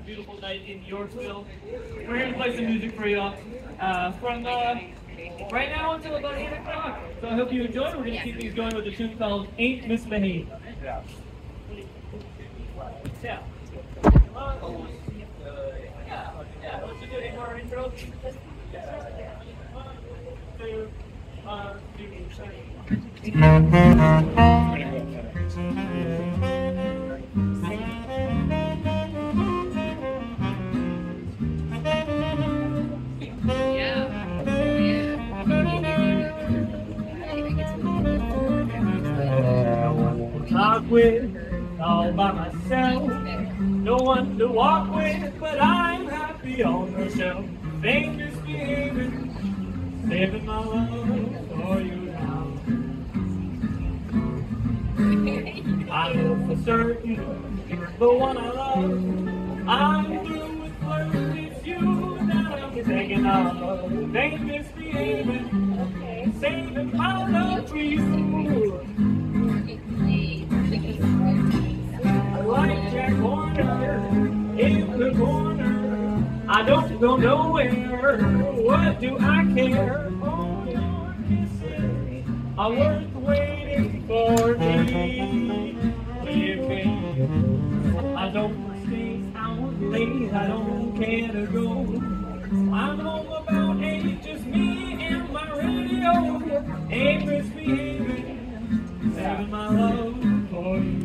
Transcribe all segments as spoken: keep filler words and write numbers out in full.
Beautiful night in Yorkville. We're here to play some music for you uh, from uh, right now until about eight o'clock. So I hope you enjoy. We're going to keep these going with a tune called Ain't Misbehaved. Yeah. Yeah. Uh, yeah. Yeah. Let's do any more intro. One, two, one, two, three. Talk with, all by myself. No one to walk with, but I'm happy on the shelf. Ain't misbehaving, saving my love for you now. I know for certain you're the one I love. I'm through with flirting, it's you that I'm thinking of. Ain't misbehaving, saving my love for you. Like Jack Horner in the corner, I don't go nowhere. What do I care? Oh, your kisses are worth waiting for me. Leave me. I don't stay out late. I don't care to go. I'm home about eight, just me and my radio. Ain't misbehaving, saving my love for you.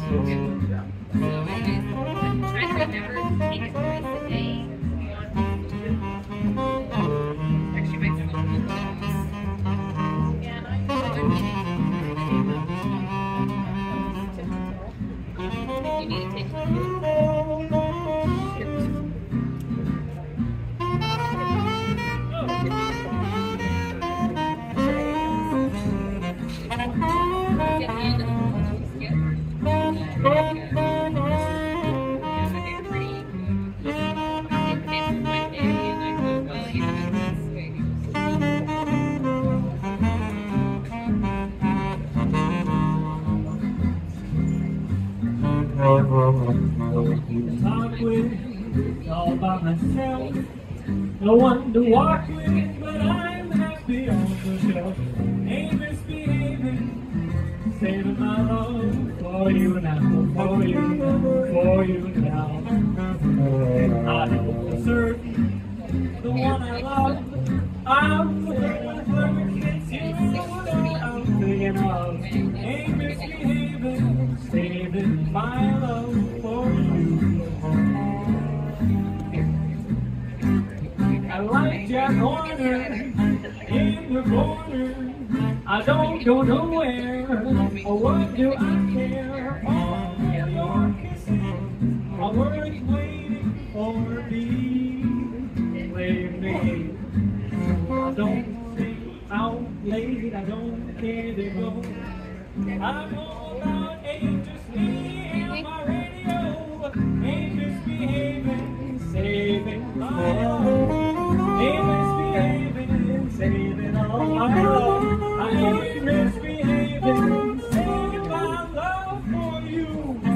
Talk with, all by myself. No one to walk with, but I'm happy on the shelf. Ain't misbehaving, saving my love for you now, for you now, for you now. I know for certain, the one I love, I'm flirting, it's you I'm thinking of. Ain't misbehaving, saving my love for you. I like Jack Horner in the corner. I don't go nowhere. Or what do I care? All your kisses are worth waiting for me. Leave me. I don't stay out late. I don't care to go. I'm all about ain't just me and my radio. Ain't misbehaving, saving my love. Ain't misbehaving, saving all my love. I ain't misbehaving, saving my love for you.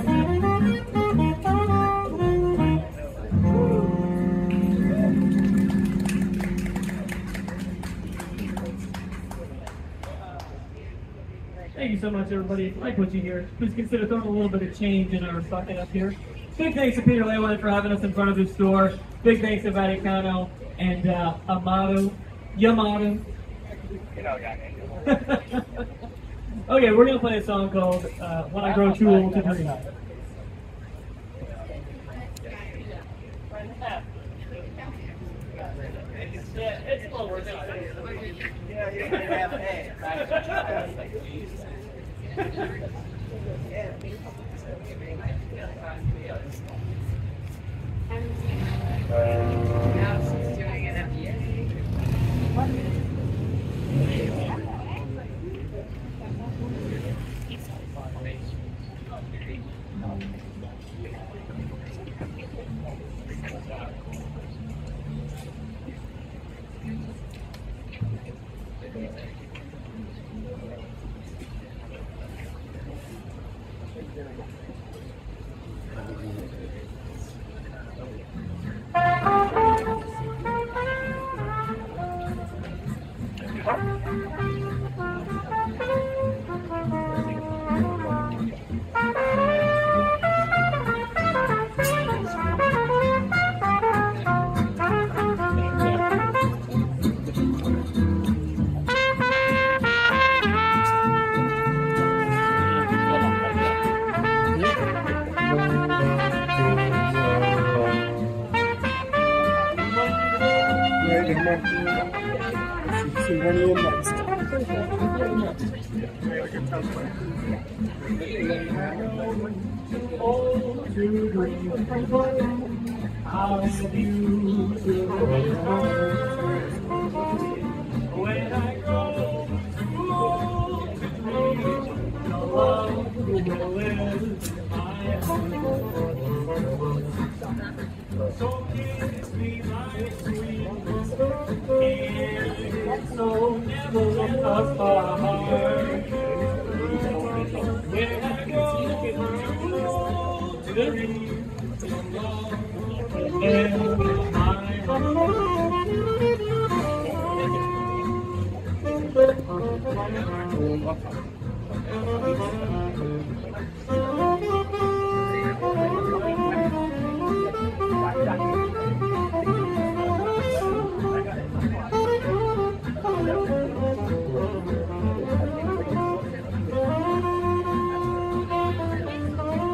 Thank you so much, everybody. If you like what you hear, please consider throwing a little bit of change in our bucket up here. Big thanks to Peter Laywine for having us in front of his store. Big thanks to Vaticano and uh, Amato, Yamato. Okay, we're going to play a song called uh, When I Grow Too Old to Dream. Yeah, it's a little worth it. Yeah, you're going to have an Now she's doing an F B A. How beautiful when I grow too old to dream, the love will live my heart. So kiss me, my sweet, and so never let us part. When I grow too old to dream, the love will live my heart.